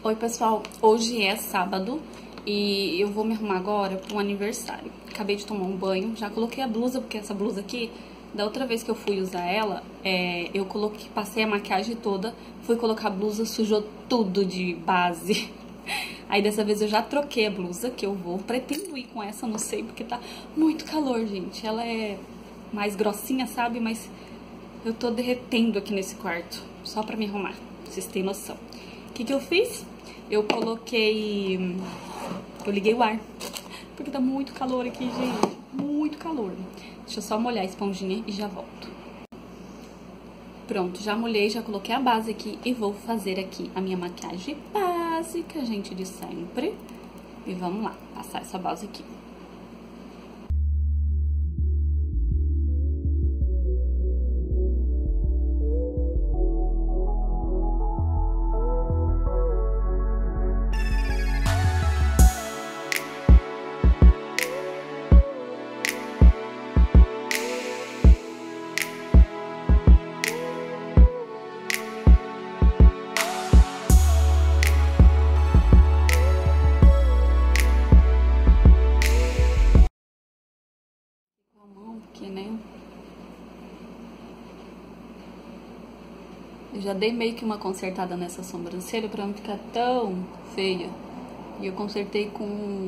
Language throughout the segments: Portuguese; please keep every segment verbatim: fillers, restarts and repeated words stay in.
Oi pessoal, hoje é sábado e eu vou me arrumar agora para um aniversário. Acabei de tomar um banho, já coloquei a blusa, porque essa blusa aqui, da outra vez que eu fui usar ela, é, eu coloquei, passei a maquiagem toda, fui colocar a blusa, sujou tudo de base. Aí dessa vez eu já troquei a blusa, que eu vou, pretendo ir com essa, não sei, porque tá muito calor, gente. Ela é mais grossinha, sabe, mas eu tô derretendo aqui nesse quarto, só pra me arrumar, vocês têm noção. O que que eu fiz? Eu coloquei... Eu liguei o ar, porque tá muito calor aqui, gente. Muito calor. Deixa eu só molhar a esponjinha e já volto. Pronto, já molhei, já coloquei a base aqui e vou fazer aqui a minha maquiagem básica, gente, de sempre. E vamos lá, passar essa base aqui. Aqui, né? Eu já dei meio que uma consertada nessa sobrancelha pra não ficar tão feia. E eu consertei com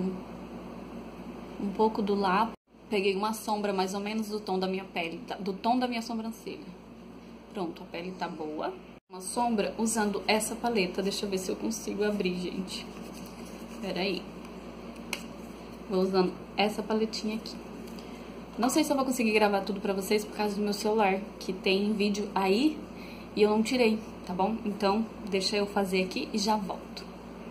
um pouco do lápis. Peguei uma sombra mais ou menos do tom da minha pele, do tom da minha sobrancelha. Pronto, a pele tá boa. Uma sombra usando essa paleta. Deixa eu ver se eu consigo abrir, gente. Pera aí. Vou usando essa paletinha aqui. Não sei se eu vou conseguir gravar tudo pra vocês por causa do meu celular, que tem vídeo aí e eu não tirei, tá bom? Então, deixa eu fazer aqui e já volto.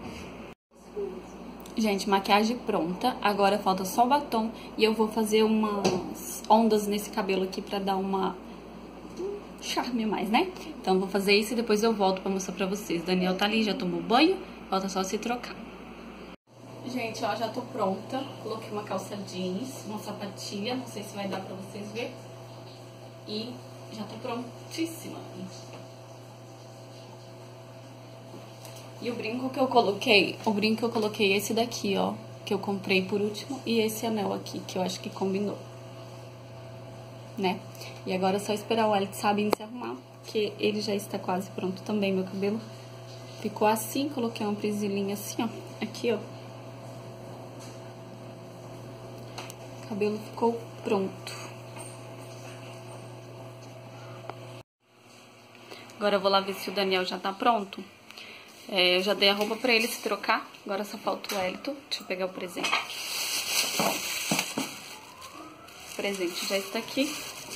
Gente, maquiagem pronta. Agora falta só o batom e eu vou fazer umas ondas nesse cabelo aqui pra dar uma... um charme mais, né? Então, vou fazer isso e depois eu volto pra mostrar pra vocês. Daniel tá ali, já tomou banho, falta só se trocar. Gente, ó, já tô pronta. Coloquei uma calça jeans, uma sapatilha, não sei se vai dar pra vocês verem. E já tô prontíssima. E o brinco que eu coloquei, o brinco que eu coloquei é esse daqui, ó, que eu comprei por último, e esse anel aqui, que eu acho que combinou, né? E agora é só esperar o Alex Sabin se arrumar, porque ele já está quase pronto também. Meu cabelo ficou assim, coloquei uma presilhinha assim, ó, aqui, ó. O cabelo ficou pronto. Agora eu vou lá ver se o Daniel já tá pronto. É, eu já dei a roupa pra ele se trocar. Agora só falta o Elton. Deixa eu pegar o presente aqui. O presente já está aqui.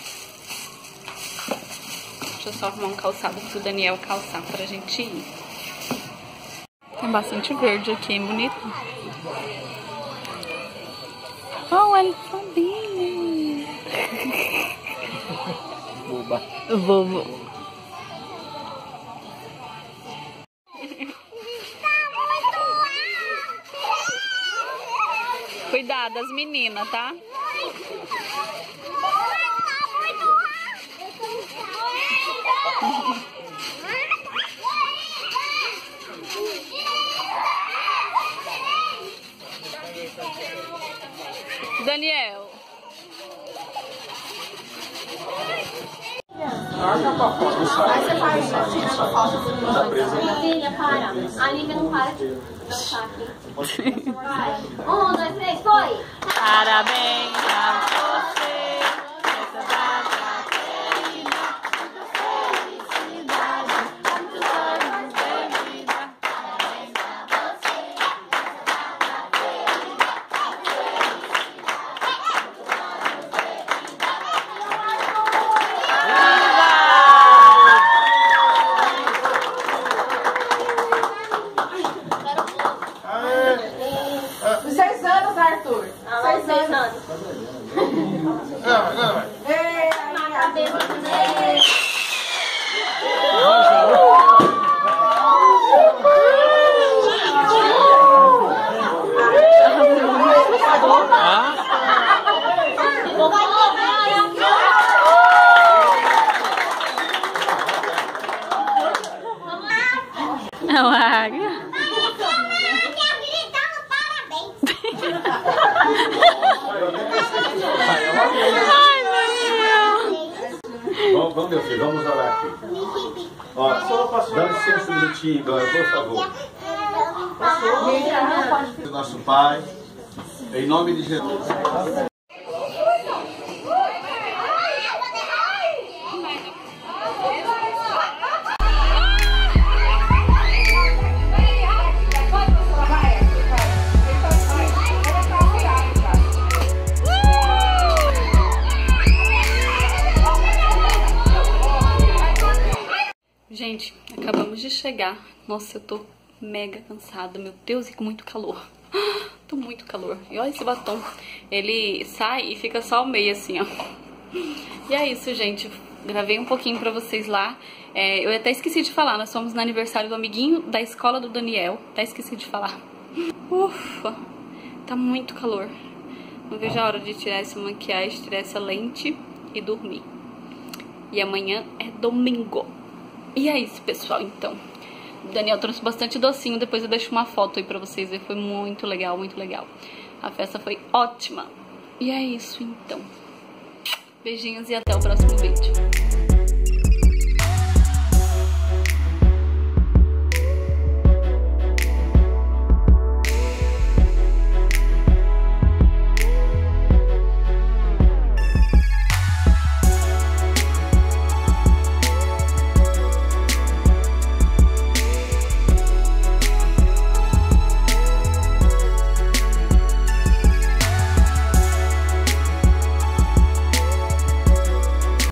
Deixa eu só arrumar um calçado pro Daniel calçar pra gente ir. Tem bastante verde aqui, hein? Bonito. Oh, ele sabia. Boba. Vovô. Cuidado das meninas, tá? Daniel. Aí você faz tirando foto. Filha, para. A Lívia não para de dançar aqui. Vai. Um, dois, três, foi! Parabéns a você. Essa data querida. Muita felicidade. Muitos anos de vida. Parabéns a você. Essa data querida. Seis anos, Arthur. Seis anos. Ai, meu Deus. Vamos, vamos, meu filho, vamos orar aqui. Ó, dá licença um minutinho, Dória, por favor. Nosso Pai, em nome de Jesus. Gente, acabamos de chegar. Nossa, eu tô mega cansada. Meu Deus, e com muito calor. Tô muito calor. E olha esse batom. Ele sai e fica só ao meio, assim, ó. E é isso, gente. Gravei um pouquinho pra vocês lá. É, eu até esqueci de falar. Nós fomos no aniversário do amiguinho da escola do Daniel. Até esqueci de falar. Ufa. Tá muito calor. Não vejo a hora de tirar essa maquiagem, tirar essa lente e dormir. E amanhã é domingo. E é isso, pessoal, então. O Daniel trouxe bastante docinho, depois eu deixo uma foto aí pra vocês verem. Foi muito legal, muito legal. A festa foi ótima. E é isso, então. Beijinhos e até o próximo vídeo.